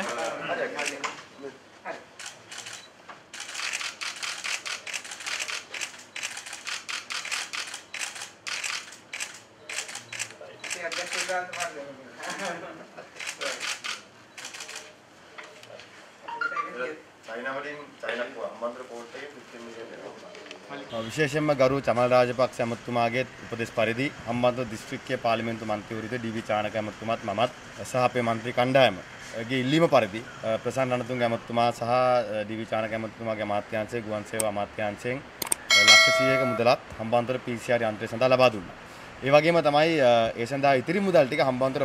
විශේෂයෙන්ම ගරු චමල් රාජපක්ෂ ඇමතුමාගේ උපදෙස් පරිදි හම්බන්තොට දිස්ත්‍රික්කයේ පාර්ලිමේන්තු මන්ත්‍රීවරුද ඩී.වී. චානක ඇමතුමාත් මමත් සහ අපේ මන්ත්‍රී කණ්ඩායමගේ ඉල්ලීම පරිදි ප්‍රසන්න රණතුංග ඇමතුමා සහ ඩී.වී. චානක ඇමතුමාගේ අමාත්‍යාංශයේ ගුවන් සේවා අමාත්‍යාංශයෙන් ලක්ෂ 100ක මුදලක් හම්බන්තොට PCR යන්ත්‍රය සඳහා ලබා දුන්නා. ඒ වගේම තමයි ඒ සඳහා ඉතිරි මුදල් ටික හම්බන්තොට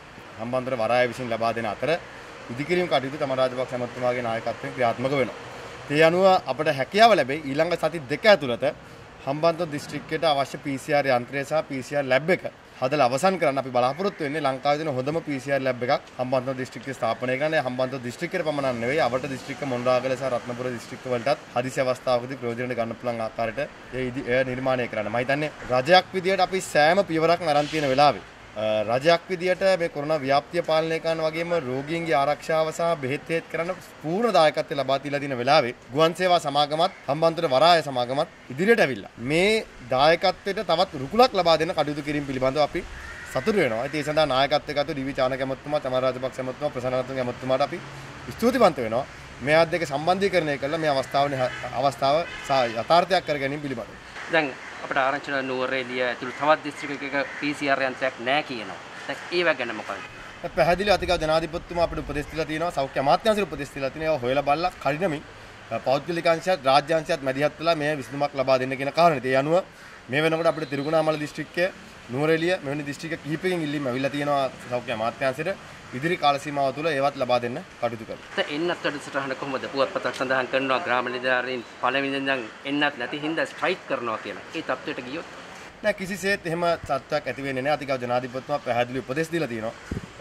වරාය විසින් ලබා දෙන අතර ඉදිකිරීම කටයුතු චමල් රාජපක්ෂ ඇමතුමාගේ නායකත්වයෙන් ක්‍රියාත්මක වෙනවා. ඒ අනුව අපට හැකියාව ලැබෙයි ඊළඟ සති දෙක ඇතුළත හම්බන්තොට දිස්ත්‍රික්කයට අවශ්‍ය PCR යන්ත්‍රය සහ PCR ලැබ් එක හදලා අවසන් කරන්න අපි බලාපොරොත්තු වෙන්නේ. ලංකාවේ තියෙන හොඳම PCR ලැබ් එකක් හම්බන්තොට දිස්ත්‍රික්කයේ ස්ථාපනය කරන්න. හම්බන්තොට දිස්ත්‍රික්කයට පමණක් නෙවෙයි අවට දිස්ත්‍රික්ක මොණරාගල සහ රත්නපුර දිස්ත්‍රික්ක වලටත් හදිසි අවස්ථාවකදී ප්‍රයෝජනෙට ගන්න පුළුවන් ආකාරයට ඒ නිර්මාණය කරන්න. මම හිතන්නේ රජයක් විදියට අපි සෑම පියවරක්ම අරන් තියෙන වෙලාවේ රජයක් විදියට මේ කොරෝනා ව්‍යාප්තිය පාලනය කරන වගේම රෝගීන්ගේ ආරක්ෂාව සහ බෙහෙත් හේත් කරන්න පූර්ණ දායකත්වය ලබා දීලා තියෙන වෙලාවේ ගුවන් සේවා සමාගමත් හම්බන්තොට වරාය සමාගමත් ඉදිරියට ඇවිල්ලා මේ දායකත්වයට තවත් රුකුලක් ලබා දෙන්න කටයුතු කිරීම පිළිබඳව අපි සතුටු වෙනවා. ඉතින් ඒ සඳහා නායකත්වයට ගත්ත ඩී.වී. චානක ඇමතුමා, චමල් රාජපක්ෂ ඇමතුමා, ප්‍රසන්න රණතුංග ඇමතුමාට අපි ස්තුතිවන්ත වෙනවා. මේ ආත් දෙක සම්බන්ධීකරණය කළා මේ අවස්ථාව යථාර්ථයක් කර ගැනීම පිළිබඳව. දැන් අපිට ආරංචි වන නුවරඑළිය ඇතුළු තවත් දිස්ත්‍රික්කයක PCR යන්ත්‍රයක් නැහැ කියනවා. දැන් ඒව ගැන මොකක්ද? පැහැදිලි අතිගෞරව ජනාධිපතිතුමා අපිට උපදෙස් දීලා තියෙනවා. සෞඛ්‍ය අමාත්‍යාංශයට උපදෙස් දීලා තියෙනවා. ඒවා හොයලා බලලා කඩිනමින් පෞද්ගලික අංශයත් රාජ්‍ය අංශයත් මැදිහත් වෙලා මේ විසඳුමක් ලබා දෙන්න කියන කාරණේ. ඒ අනුව මේ වෙනකොට අපිට තිරුගුණාමල දිස්ත්‍රික්කයේ නුවරඑළිය මෙවැනි දිස්ත්‍රික්ක කිහිපයකින් ඉල්ලීම් ඇවිල්ලා තියෙනවා සෞඛ්‍ය අමාත්‍යාංශයට ඉදිරි කාල සීමාව තුළ ඒවත් ලබා දෙන්න කටයුතු කරනවා. දැන් එන්නත් වැඩසටහන කොහොමද? පුවත්පතක් සඳහන් කරනවා ග්‍රාම නිලධාරීන් පළවෙනි ඉඳන් එන්නත් නැති හින්දා ස්ට්‍රයික් කරනවා කියලා. ඒ තත්ත්වයට ගියොත් නෑ කිසිසේත් එහෙම තත්ත්වයක් ඇති වෙන්නේ නැහැ. අතිගෞරව ජනාධිපතිතුමා පැහැදිලි උපදෙස් දීලා තියෙනවා.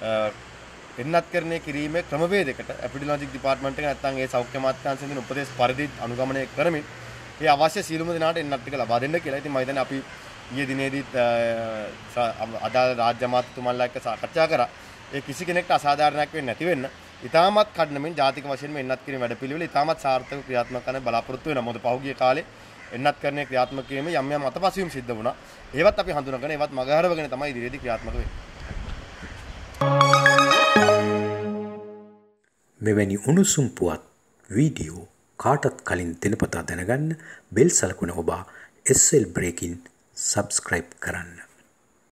එන්නත්කරණය කිරීමේ ක්‍රමවේදයකට එපිඩියොලොජික් ඩිපාර්ට්මන්ට් එක නැත්නම් ඒ සෞඛ්‍ය අමාත්‍යාංශයෙන් දෙන උපදෙස් පරිදි අනුගමනය කරමින් ඒ අවශ්‍ය සීලුම දෙනාට එන්නත් ටික ලබා දෙන්න කියලා. ඉතින් මම හිතන්නේ අපි ඊයේ දිනේදීත් අදාළ රාජ්‍ය අමාත්‍යතුමන්ලා එක්ක සාකච්ඡා කරා. ඒ කිසි කෙනෙක්ට අසාධාරණයක් වෙන්නේ නැති වෙන්න ඉතාමත් කඩනමින් ජාතික වශයෙන්ම එන්නත් කිරීම වැඩපිළිවෙල ඉතාමත් සාර්ථකව ක්‍රියාත්මක කරන්න බලාපොරොත්තු වෙනවා. මොකද පහුගිය කාලේ එන්නත් කරන්නේ ක්‍රියාත්මක කිරීමේ යම් අතපසුවීම් සිද්ධ වුණා. ඒවත් අපි හඳුනාගෙන ඒවත් මගහරවගෙන තමයි ඉදිරියේදී ක්‍රියාත්මක වෙන්නේ. මෙවැනි උණුසුම් පුවත් වීඩියෝ කාටත් කලින් දිනපතා දැනගන්න බෙල් සලකුණ ඔබා SL Breaking සබ්ස්ක්‍රයිබ් කරන්න.